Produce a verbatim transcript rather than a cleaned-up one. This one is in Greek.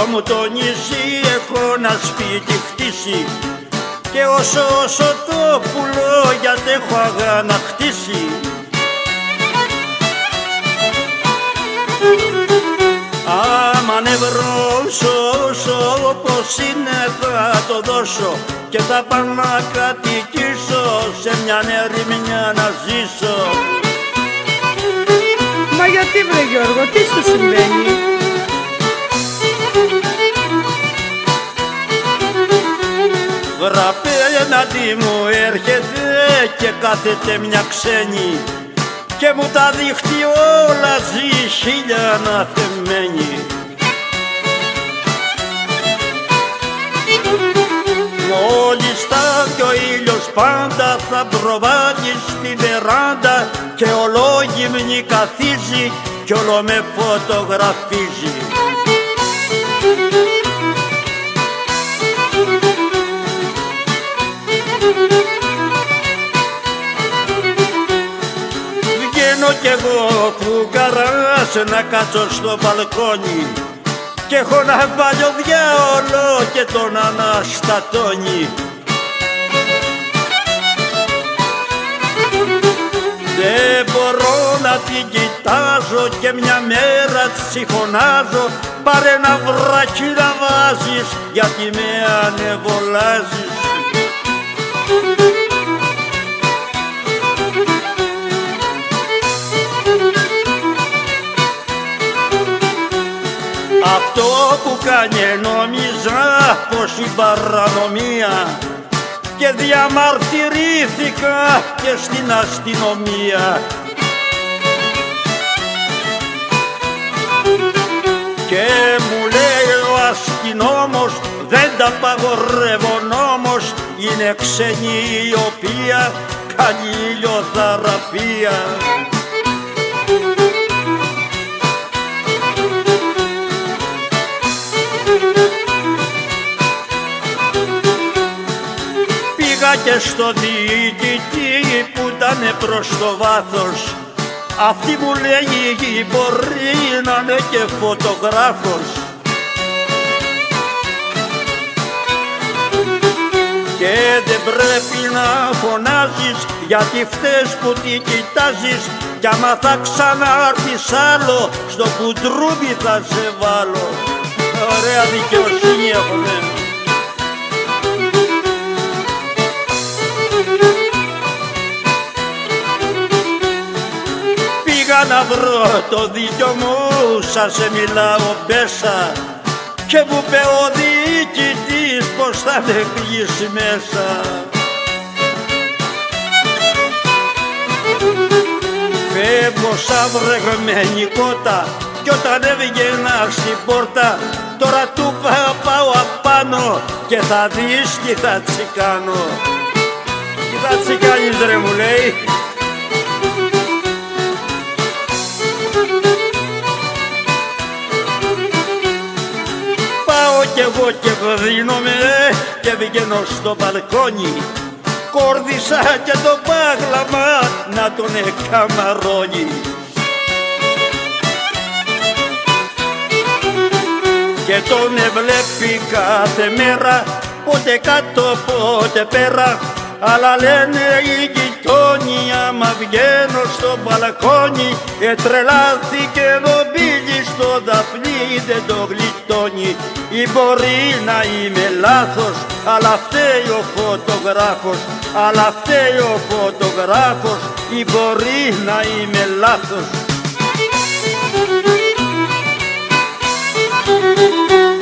μου το νησί έχω ένα σπίτι χτίσει και όσο όσο το πουλώ γιατί έχω αγανακτήσει. Άμα ναι βρω όσο όπως είναι θα το δώσω και θα πάω να κατοικήσω σε μια ερημιά να ζήσω. Μα γιατί βρε Γιώργο, τι σου συμβαίνει? Βραπέναντι μου έρχεται και κάθεται μια ξένη και μου τα δείχνει όλα ζει χίλια αναθεμένη. Μόλις στάθει ο ήλιος πάντα θα προβάλλει στη βεράντα και ολόγυμνη καθίζει κι όλο με φωτογραφίζει. Βγαίνω κι εγώ φουκαράς να κάτσω στο μπαλκόνι και έχω ένα παλιό διάολο και τον αναστατώνει. Δεν μπορώ να την κοιτάζω και μια μέρα τσι φωνάζω πάρε ένα βράκι να βάζεις γιατί με ανεβολάζεις. Αυτό που κάνει νόμιζα πως η παρανομία και διαμαρτυρήθηκα και στην αστυνομία. Και μου λέει ο αστυνόμος δεν τα απαγορεύω νόμος, είναι ξένη η οποία κάνει ηλιοθεραπεία. Και στο διοικητή που ήταν προς το βάθος αυτή μου λέει μπορεί να είναι και φωτογράφος και δεν πρέπει να φωνάζεις γιατί φταίς που την κοιτάζεις κι άμα θα ξανάρθεις άλλο στο κουντρούμπι θα σε βάλω. Ωραία δικαιοσύνη έχουμε. Να βρω το δίκιο μου, σαν σε μιλάω μπέσα και μου είπε ο διοικητής πως θα με πηγείς μέσα. Φεύγω σαν βρεγμένη κότα κι όταν έβγαινα στην πόρτα τώρα του πάω απάνω και θα δεις τι θα τσικάνω. Τι θα τσικάνεις ρε μου λέει. Κι εγώ και δίνομαι και βγαίνω στο μπαλκόνι κόρδισα και το πάγλαμα να τον εκαμαρώνει. Και τον εβλέπει κάθε μέρα πότε κάτω πότε πέρα αλλά λένε οι γειτόνοι άμα βγαίνω στο μπαλκόνι ετρελάθηκε εδώ μπήλι στο δαφνί δεν το γλιτώνει. Ή μπορεί να είμαι λάθος αλλά φταίει ο φωτογράφος, αλλά φταίει ο φωτογράφος ή μπορεί να είμαι λάθος.